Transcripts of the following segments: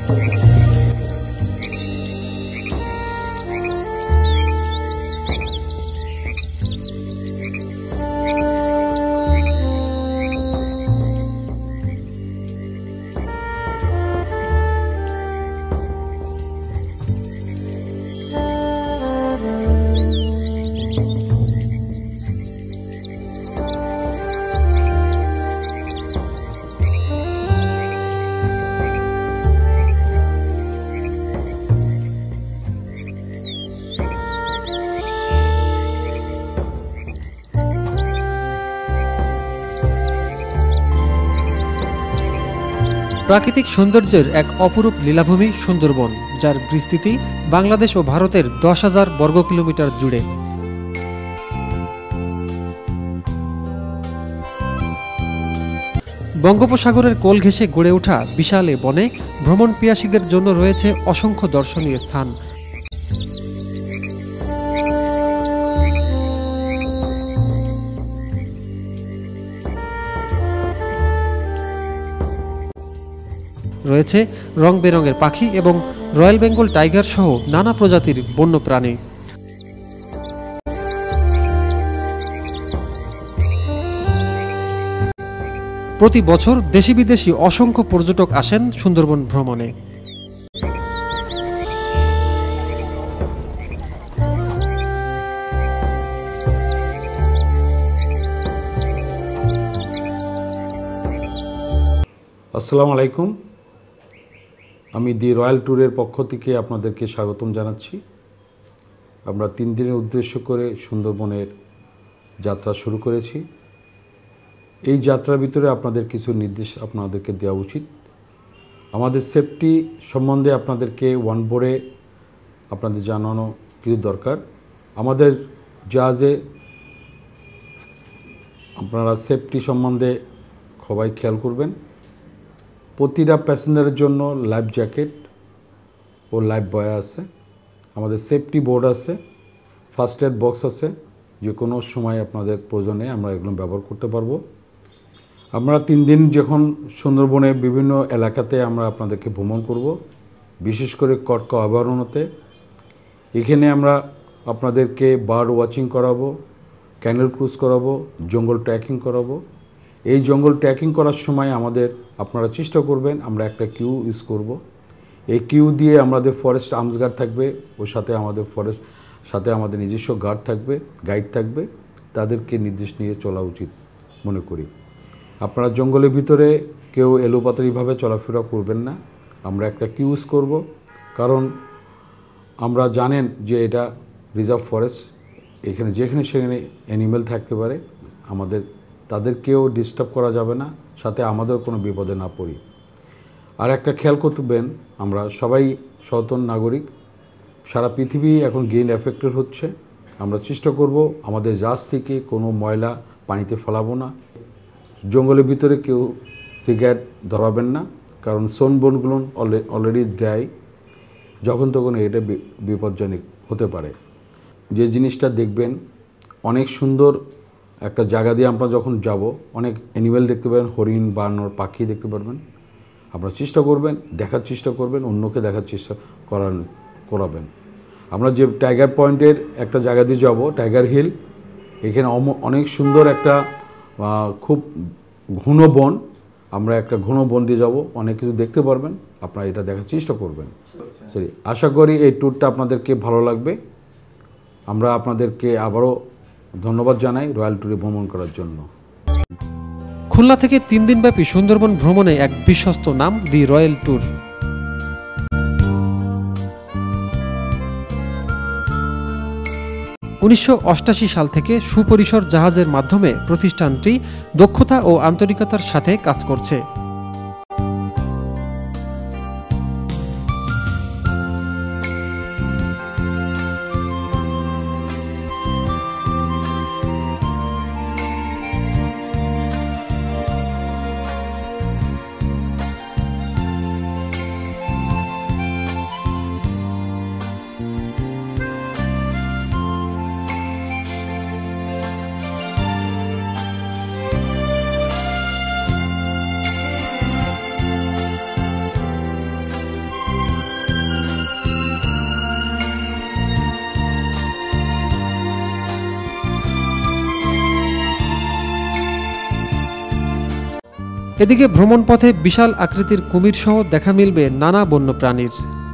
প্রাকৃতিক সৌন্দর্যের এক অপরূপ লীলাভূমি সুন্দরবন, যার বিস্তৃতি বাংলাদেশ ও ভারতের 10,000 বর্গ কিলোমিটার জুড়ে। বঙ্গোপসাগরের কোল ঘেঁষে গড়ে ওঠা বিশাল এ বনে ভ্রমণ পিয়াসীদের জন্য রয়েছে অসংখ্য দর্শনীয় স্থান। রয়েছে রং বেরঙের পাখি এবং রয়্যাল বেঙ্গল টাইগার সহ নানা প্রজাতির বন্য প্রাণী। প্রতি বছর দেশি বিদেশি অসংখ্য পর্যটক আসেন সুন্দরবন ভ্রমণে। আসসালামু আলাইকুম, আমি দি রয়্যাল ট্যুরের পক্ষ থেকে আপনাদেরকে স্বাগতম জানাচ্ছি। আমরা 3 দিনের উদ্দেশ্য করে সুন্দরবনের যাত্রা শুরু করেছি। এই যাত্রার ভিতরে আপনাদের কিছু নির্দেশ আপনাদেরকে দেওয়া উচিত। আমাদের সেফটি সম্বন্ধে আপনাদেরকে ওয়ান বোর্ডে আপনাদের জানানো কিছু দরকার। আমাদের জাহাজে আপনারা সেফটি সম্বন্ধে সবাই খেয়াল করবেন। প্রতিটা প্যাসেঞ্জারের জন্য লাইফ জ্যাকেট ও লাইফ বয় আছে। আমাদের সেফটি বোর্ড আছে, ফার্স্ট এড বক্স আছে, যে কোনো সময় আপনাদের প্রয়োজনে আমরা এগুলো ব্যবহার করতে পারবো। আমরা 3 দিন যখন সুন্দরবনে বিভিন্ন এলাকাতে আমরা আপনাদেরকে ভ্রমণ করব, বিশেষ করে কটকা অভয়ারণ্যতে। এখানে আমরা আপনাদেরকে বার্ড ওয়াচিং করাবো, ক্যানেল ক্রুজ করাবো, জঙ্গল ট্রেকিং করাবো। এই জঙ্গল ট্রেকিং করার সময় আপনারা চেষ্টা করবেন আমরা একটা কিউ ইউজ করব। এই কিউ দিয়ে আমাদের ফরেস্ট আর্মস গার্ড থাকবে, ওর সাথে আমাদের নিজস্ব গার্ড থাকবে, গাইড থাকবে। তাদেরকে নির্দেশ নিয়ে চলা উচিত মনে করি। আপনারা জঙ্গলের ভিতরে কেউ এলোপাতাড়িভাবে চলাফেরা করবেন না। আমরা একটা কিউ ইউজ করব, কারণ আমরা জানেন যে এটা রিজার্ভ ফরেস্ট, এখানে যেখানে সেখানে অ্যানিমেল থাকতে পারে। তাদেরকেও ডিস্টার্ব করা যাবে না, সাথে আমাদের কোনো বিপদে না পড়ি। আর একটা খেয়াল করবেন, আমরা সবাই সচেতন নাগরিক। সারা পৃথিবী এখন গ্রিন এফেক্টেড হচ্ছে। আমরা চেষ্টা করব আমাদের জাহাজ থেকে কোনো ময়লা পানিতে ফেলাবো না। জঙ্গলের ভিতরে কেউ সিগারেট ধরাবেন না, কারণ বনগুলো অলরেডি ড্রাই, যখন তখন এটা বিপজ্জনক হতে পারে। যে জিনিসটা দেখবেন, অনেক সুন্দর একটা জায়গা দিয়ে আমরা যখন যাব, অনেক অ্যানিমেল দেখতে পাবেন, হরিণ, বানর, পাখি দেখতে পারবেন। আপনারা দেখার চেষ্টা করবেন, অন্যকে দেখার চেষ্টা করাবেন। আমরা যে টাইগার পয়েন্টের একটা জায়গা দিয়ে যাব, টাইগার হিল, এখানে অনেক সুন্দর একটা খুব ঘন বন। আমরা একটা ঘন বন দিয়ে যাব, অনেক কিছু দেখতে পারবেন। আপনারা এটা দেখার চেষ্টা করবেন। সরি, আশা করি এই ট্যুরটা আপনাদেরকে ভালো লাগবে। আমরা আপনাদেরকে আবারও ধন্যবাদ জানাই রয়্যাল ট্যুরে ভ্রমণ করার জন্য। খুলনা থেকে 3 দিনব্যাপী সুন্দরবন ভ্রমণে এক বিশ্বস্ত নাম দি রয়্যাল ট্যুর। 1988 সাল থেকে সুপরিসর জাহাজের মাধ্যমে প্রতিষ্ঠানটি দক্ষতা ও আন্তরিকতার সাথে কাজ করছে। এদিকে ভ্রমণ পথে বিশাল আকৃতির কুমির সহ দেখা মিলবে নানা বন্যপ্রাণীর।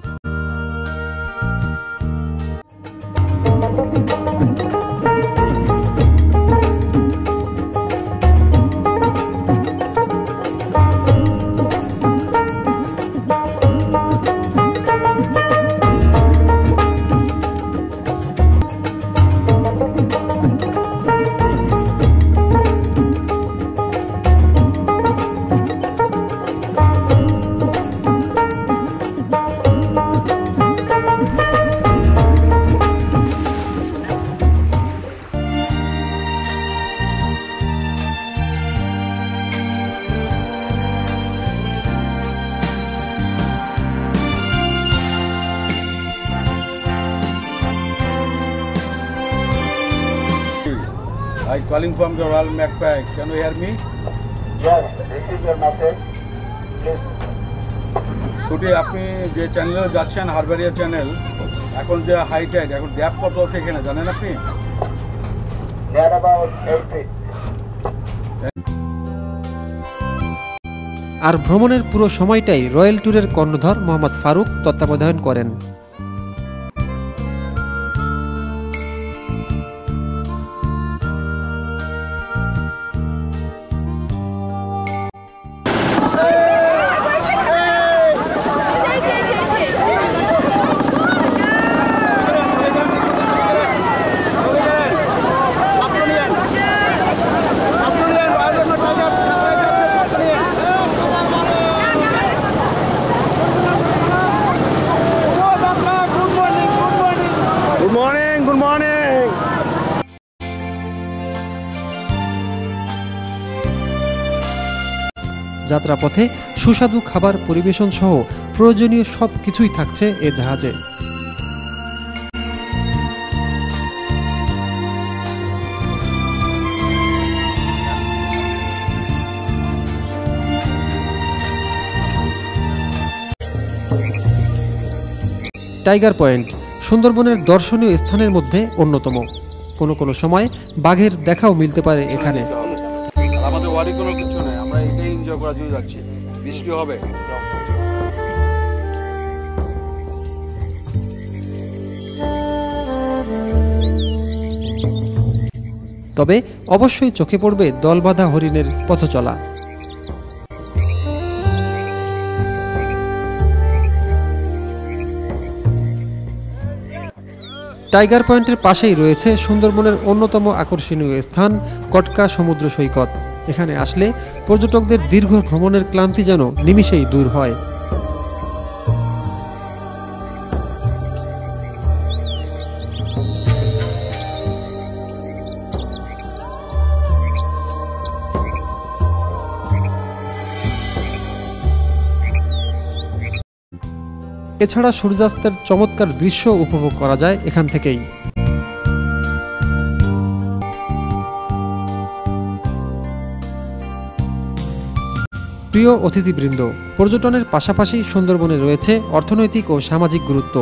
I calling from the Royal Magpie. Can you hear me? Yes, this is your message. Please. শুটে আপনি যে চ্যানেলে যাচ্ছেন হারবারিয়া চ্যানেল, এখন যে হাই টাইড, এখন ড্যাপ কত আছে এখানে জানেন আপনি? They are about 8 feet. আর ভ্রমণের পুরো সময়টাই রয়্যাল ট্যুরের কর্ণধার মোহাম্মদ ফারুক তত্ত্বাবধান করেন। যাত্রাপথে সুস্বাদু খাবার পরিবেশন সহ প্রয়োজনীয় সব কিছুই থাকছে এ জাহাজে। টাইগার পয়েন্ট সুন্দরবনের দর্শনীয় স্থানের মধ্যে অন্যতম। কোনো কোনো সময় বাঘের দেখাও মিলতে পারে এখানে। আমাদের ওয়ারি কোনো কিছু নেই, আমরা এটাই এনজয় করার জন্য যাচ্ছি। বৃষ্টি হবে, তবে অবশ্যই চোখে পড়বে দলবাঁধা হরিণের পথচলা। টাইগার পয়েন্টের পাশেই রয়েছে সুন্দরবনের অন্যতম আকর্ষণীয় স্থান কটকা সমুদ্র সৈকত। এখানে আসলে পর্যটকদের দীর্ঘ ভ্রমণের ক্লান্তি যেন নিমিষেই দূর হয়। এছাড়া সূর্যাস্তের চমৎকার দৃশ্য উপভোগ করা যায় এখান থেকেই। প্রিয় অতিথিবৃন্দ, পর্যটনের পাশাপাশি সুন্দরবনে রয়েছে অর্থনৈতিক ও সামাজিক গুরুত্ব।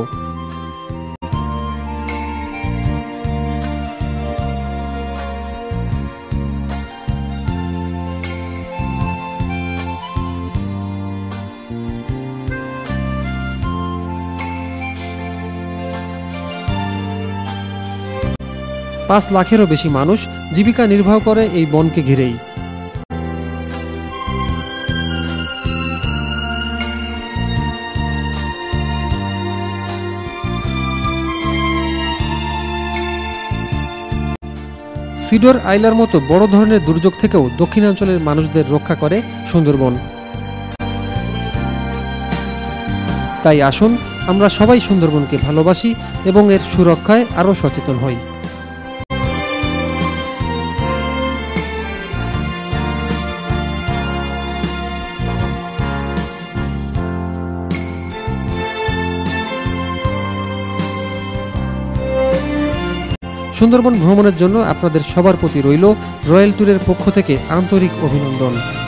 পাঁচ লাখেরও বেশি মানুষ জীবিকা নির্বাহ করে এই বনকে ঘিরেই। সিডর আইলার মতো বড় ধরনের দুর্যোগ থেকেও দক্ষিণাঞ্চলের মানুষদের রক্ষা করে সুন্দরবন। তাই আসুন আমরা সবাই সুন্দরবনকে ভালোবাসি এবং এর সুরক্ষায় আরও সচেতন হই। সুন্দরবন ভ্রমণের জন্য আপনাদের সবার প্রতি রইল রয়্যাল ট্যুরের পক্ষ থেকে আন্তরিক অভিনন্দন।